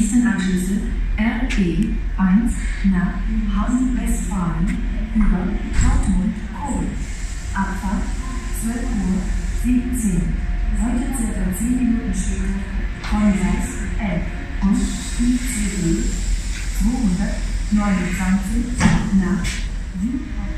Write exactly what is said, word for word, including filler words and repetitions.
nächsten Anschlüsse R E eins nach Hamm-Westfalen über Dortmund-Koblenz. Abfahrt zwölf Uhr siebzehn. Heute circa zehn Minuten später von Gleis elf und I C E zweihundertneunundzwanzig nach Südhauptbahnhof.